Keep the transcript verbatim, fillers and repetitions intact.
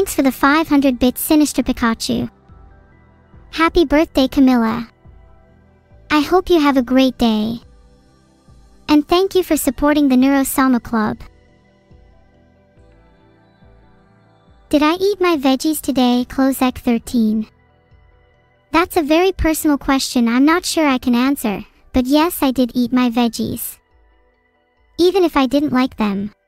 Thanks for the five hundred bits, Sinister Pikachu. Happy birthday, Camilla. I hope you have a great day. And thank you for supporting the Neuro-Sama Club. Did I eat my veggies today? Closec thirteen. That's a very personal question I'm not sure I can answer, but yes, I did eat my veggies. Even if I didn't like them.